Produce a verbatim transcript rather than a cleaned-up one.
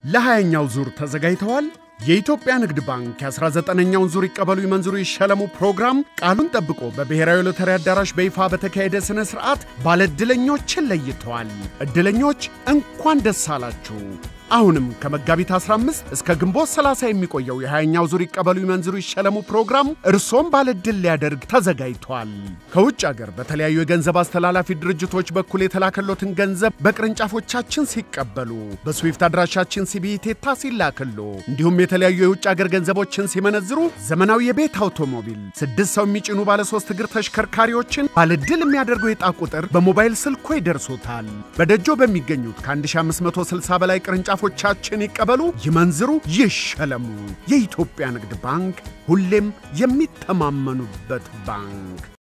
ለሃያኛው ዙር ተዘጋጅተዋል። የኢትዮጵያ ንግድ ባንክ የ19ኛውን ዙር ይቀበሉ ይመንዝሩ ይሸለሙ ፕሮግራም ቃሉን ጠብቆ በብሔራዊ ሎተሪ አዳራሽ በይፋ በተካሄደ ስነ ስርዓት ባለድለኞችን ለይተዋል። እድለኞች እንኳን ደስ አላችሁ። አሁንም ከመጋቢት አስራ አምስት እስከ ግንቦት ሰላሳ የሚቆየው የሃያኛው ዙር ይቀበሉ ይመንዝሩ ይሸለሙ ፕሮግራም እርሶም ባለድል ሊያደርግ ተዘጋጅቷል። ከውጭ ሀገር በተለያዩ የገንዘብ አስተላላፊ ድርጅቶች በኩል የተላከሎትን ገንዘብ በቅርንጫፎቻችን ሲቀበሉ በስዊፍት አድራሻችን ሲቢኢ ቴታ ሲላክሉ እንዲሁም የተለያዩ የውጭ ሀገር ገንዘቦችን ሲመነዝሩ ዘመናዊ የቤት አውቶሞቢል ስድስት ሰው የሚጭኑ ባለ ሶስት እግር ተሽከርካሪዎችን ባለድል የሚያደርገው የዕጣ ቁጥር በሞባይል ስልኮ ይደርሶታል። በደጆ በሚገኙት ከ1560 በላይ ቅርንጫፎች ፎቻችን ይቀበሉ ይመንዝሩ ይሸለሙ። የኢትዮጵያ ንግድ ባንክ ሁሌም የሚተማመኑበት ባንክ።